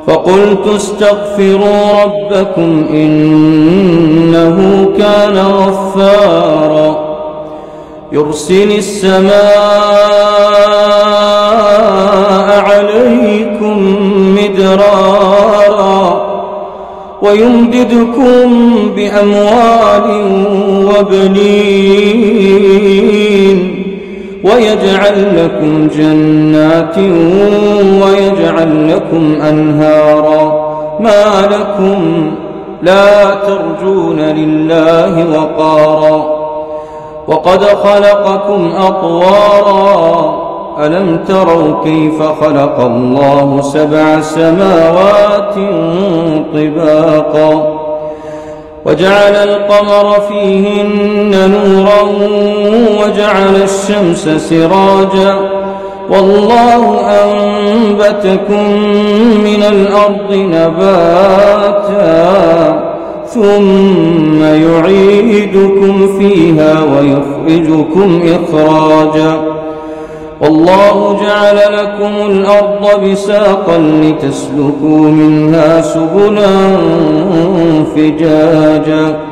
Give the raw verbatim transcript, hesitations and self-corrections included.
فقلت استغفروا ربكم إنه كان غفارا يرسل السماء عليكم مدرارا ويمددكم بأموال وبنين ويجعل لكم جنات ويجعل لكم أنهارا ما لكم لا ترجون لله وقارا وقد خلقكم أطوارا ألم تروا كيف خلق الله سبع سماوات طباقا وجعل القمر فيهن نورا وجعل الشمس سراجا والله أنبتكم من الأرض نباتا ثم يعيدكم فيها ويخرجكم إخراجا والله جعل لكم الأرض بساطا لتسلكوا منها سبلا فجاجا